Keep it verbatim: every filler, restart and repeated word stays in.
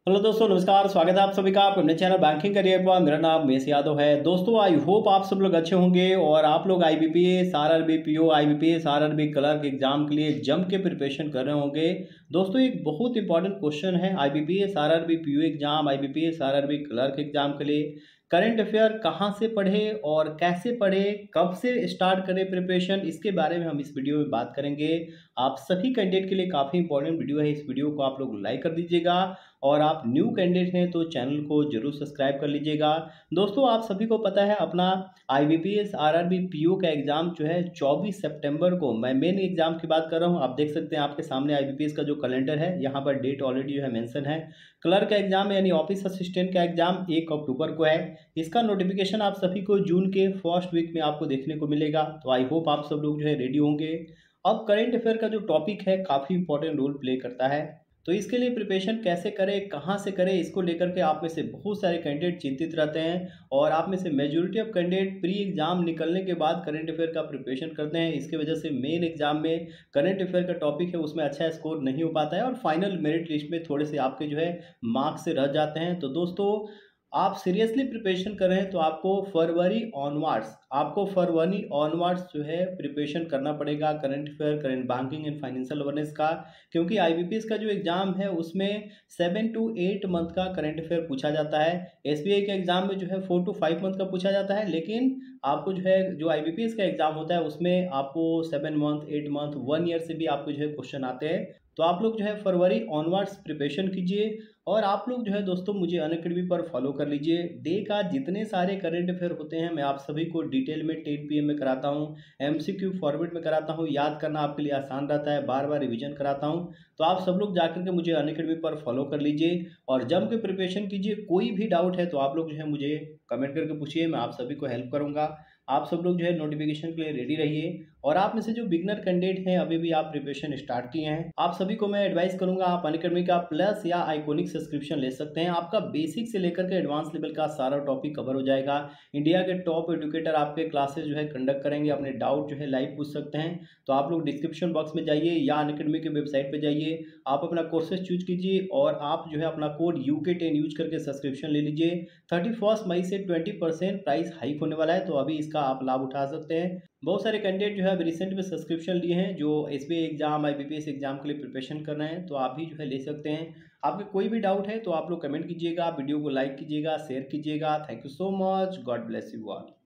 Hello दोस्तों, नमस्कार। स्वागत है आप सभी का आपके अपने चैनल बैंकिंग करियर पर। मेरा नाम महेश यादव है। दोस्तों, आई होप आप सब लोग अच्छे होंगे और आप लोग IBPS, RRB, PO, IBPS, RRB clerk exam के लिए जम के प्रिपरेशन कर रहे होंगे। दोस्तों, एक बहुत इंपॉर्टेंट क्वेश्चन है IBPS, RRB, PO exam, IBPS, RRB clerk exam के लिए करंट अफेयर कहाँ से पढ़े और कैसे पढ़े, कब से स्टार्ट करें प्रिपरेशन, इसके बारे में हम इस वीडियो में बात करेंगे। आप सभी कैंडिडेट के लिए काफ़ी इंपॉर्टेंट वीडियो है। इस वीडियो को आप लोग लाइक कर दीजिएगा और आप न्यू कैंडिडेट हैं तो चैनल को जरूर सब्सक्राइब कर लीजिएगा। दोस्तों, आप सभी को पता है अपना आईबीपीएस, आरआरबी, पीओ का एग्जाम जो है चौबीस सितंबर को, मैं मेन एग्जाम की बात कर रहा हूं। आप देख सकते हैं आपके सामने आईबीपीएस का जो कैलेंडर है, यहाँ पर डेट ऑलरेडी जो है मेंशन है। क्लर्क का एग्जाम यानी ऑफिस असिस्टेंट का एग्जाम एक अक्टूबर को है। इसका नोटिफिकेशन आप सभी को जून के फर्स्ट वीक में आपको देखने को मिलेगा। तो आई होप आप सब लोग जो है रेडी होंगे। अब करंट अफेयर का जो टॉपिक है काफ़ी इंपॉर्टेंट रोल प्ले करता है। तो इसके लिए प्रिपरेशन कैसे करें, कहाँ से करें, इसको लेकर के आप में से बहुत सारे कैंडिडेट चिंतित रहते हैं और आप में से majority of candidate pre exam निकलने के बाद करंट अफेयर का प्रिपरेशन करते हैं। इसकी वजह से मेन एग्जाम में करंट अफेयर का टॉपिक है उसमें अच्छा स्कोर नहीं हो पाता है और फाइनल मेरिट लिस्ट में थोड़े से आपके जो है मार्क्स से रह जाते हैं। तो दोस्तों, आप सीरियसली प्रिपरेशन कर रहे हैं तो आपको फरवरी ऑनवर्ड्स आपको फरवरी ऑनवर्ड्स जो है प्रिपरेशन करना पड़ेगा current affair, current banking and financial awareness का। क्योंकि आईबीपीएस का जो एग्जाम है उसमें सेवन टू एट मंथ का करंट अफेयर पूछा जाता है। एसबीआई के एग्जाम में जो है फोर टू फाइव मंथ का पूछा जाता है, लेकिन आपको जो है जो आईबीपीएस का एग्जाम होता है उसमें आपको seven month, eight month, one year से भी आपको जो है क्वेश्चन आते हैं। तो आप लोग जो है फरवरी ऑनवर्ड्स प्रिपरेशन कीजिए और आप लोग जो है दोस्तों मुझे अनअकैडमी पर फॉलो कर लीजिए। डे का जितने सारे करंट अफेयर होते हैं मैं आप सभी को डिटेल में टेन पीएम में कराता हूँ, एमसीक्यू फॉर्मेट में कराता हूँ। याद करना आपके लिए आसान रहता है, बार बार रिवीजन कराता हूँ। तो आप सब लोग जाकर के मुझे अनअकैडमी पर फॉलो कर लीजिए और जम के प्रिपरेशन कीजिए। कोई भी डाउट है तो आप लोग जो है मुझे कमेंट करके पूछिए, मैं आप सभी को हेल्प करूँगा। आप सब लोग जो है नोटिफिकेशन के लिए रेडी रहिए और आप में से जो बिगनर कैंडिडेट हैं अभी भी आप प्रिपरेशन स्टार्ट किए हैं, आप सभी को मैं एडवाइस करूंगा आप अनअकैडमी का प्लस या आइकॉनिक सब्सक्रिप्शन ले सकते हैं। आपका बेसिक से लेकर के एडवांस लेवल का सारा टॉपिक कवर हो जाएगा। इंडिया के टॉप एजुकेटर आपके क्लासेस जो है कंडक्ट करेंगे, अपने डाउट जो है लाइव पूछ सकते हैं। तो आप लोग डिस्क्रिप्शन बॉक्स में जाइए या अनअकैडमी के वेबसाइट पर जाइए, आप अपना कोर्सेज चूज कीजिए और आप जो है अपना code U K ten use करके सब्सक्रिप्शन ले लीजिए। थर्टी फर्स्ट मई से ट्वेंटी परसेंट प्राइस हाइक होने वाला है, तो अभी इसका आप लाभ उठा सकते हैं। बहुत सारे कैंडिडेट जो है अभी रिसेंट में सब्सक्रिप्शन लिए हैं जो एसबीआई एग्जाम, आईबीपीएस एग्जाम के लिए प्रिपरेशन कर रहे हैं, तो आप भी जो है ले सकते हैं। आपके कोई भी डाउट है तो आप लोग कमेंट कीजिएगा, वीडियो को लाइक कीजिएगा, शेयर कीजिएगा। Thank you so much. God bless you all.